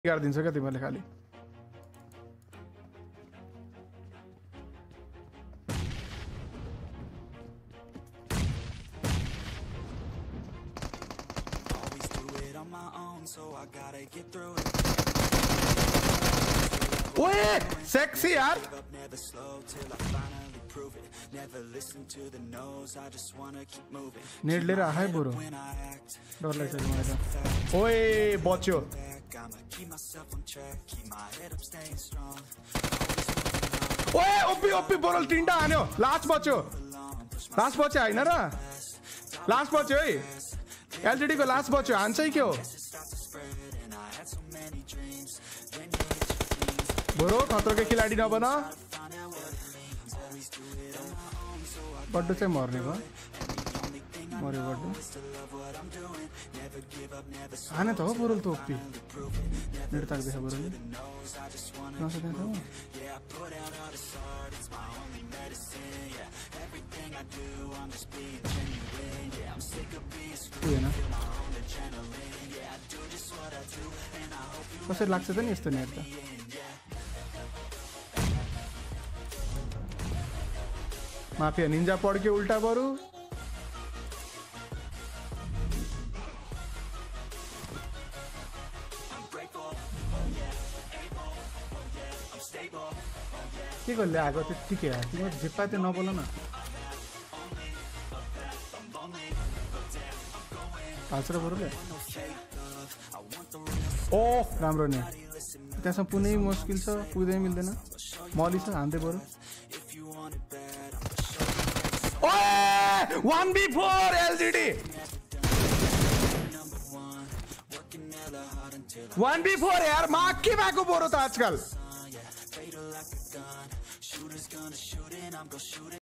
गरिदिन्छ क्या तिमीले खाली ओए सेक्सी यार नेट लिएर आए बोरो डर लाग्छ मलाई त ओए बच्यो ओए ओपी ओपी बोरल तीनटा हान्यो लास्ट बच्यो हैन र लास्ट बच्यो है एलजीडी को लास्ट बच्यो हान्छ है के हो बोरो खतरो के खिलाडी नबना बड्डो चाहिँ मर्ने भयो मर्यो बड्डो हाने त हो बोरल त ओपी मेरो ताक्दैछ बोरलले नसक्दैन त होइन कसरी लाग्छ त नि यस्तो नेट त माफिया निन्जा पड्क्यो उल्टा बरु के गर्ले आगो त्यतिकै यार तिम्रो झिप्पा त्यो नबोल न हाल्छ र बरुले ओह राम्रो नि त्यहाँसम्म पुनै मुस्किल छ पुग्दै मिल्दैन मली छ हान्दै बरु 1v4 LGD 1v4 यार माग के भएको बोरो त आजकल